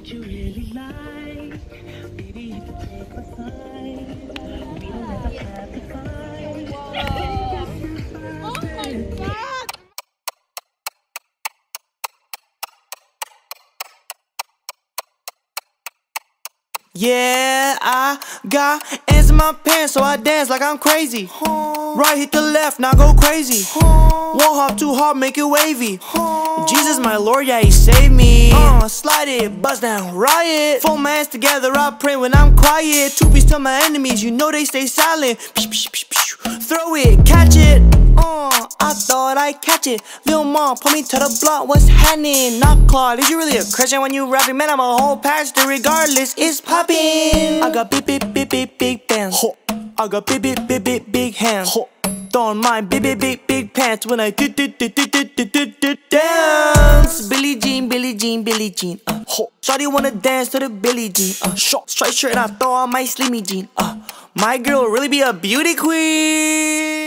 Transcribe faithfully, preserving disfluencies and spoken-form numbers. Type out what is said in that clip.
what you really like. Baby, you can take my side. We don't ever have to fight. Oh my god! Yeah, I got ants in my pants, so I dance like I'm crazy. Right, hit the left, now go crazy. Won't hop too hard, make it wavy. Jesus, my Lord, yeah, he saved me. Uh, slide it, bust down, riot. Four hands together, I pray when I'm quiet. Two piece to my enemies, you know they stay silent. Throw it, catch it. Uh, I thought I'd catch it. Lil' mom, pull me to the block, what's happening? Not Claude, is you really a Christian when you rapping? Man, I'm a whole pastor, regardless, it's poppin'. I got big, big, big, big, big bands. I got big, big, big, big, big hands. Don't mind big, big, big, big pants when I do, do, do, do, do, do, do, do, dance. Billie Jean, Billie Jean, Billie Jean. Uh, Shawty wanna dance to the Billie Jean. Uh, straight shirt and I throw on my slimmy jean. Uh, my girl really be a beauty queen.